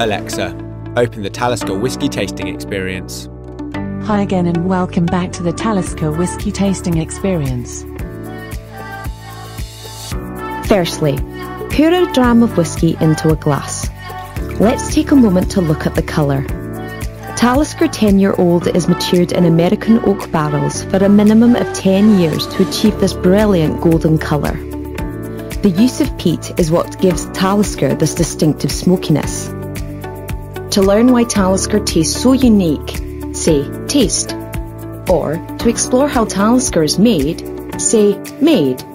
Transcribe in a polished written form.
Alexa, open the Talisker Whisky Tasting Experience. Hi again and welcome back to the Talisker Whisky Tasting Experience. Firstly, pour a dram of whisky into a glass. Let's take a moment to look at the colour. Talisker 10-year-old is matured in American oak barrels for a minimum of 10 years to achieve this brilliant golden colour. The use of peat is what gives Talisker this distinctive smokiness. To learn why Talisker tastes so unique, say taste. Or to explore how Talisker is made, say made.